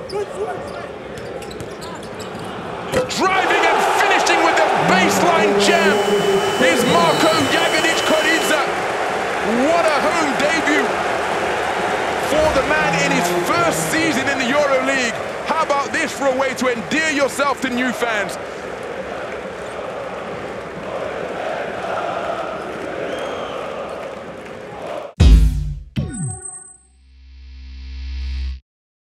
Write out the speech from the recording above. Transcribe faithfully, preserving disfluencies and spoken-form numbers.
Driving and finishing with the baseline jam is Marko Jagodic Kuridza. What a home debut for the man in his first season in the EuroLeague. How about this for a way to endear yourself to new fans?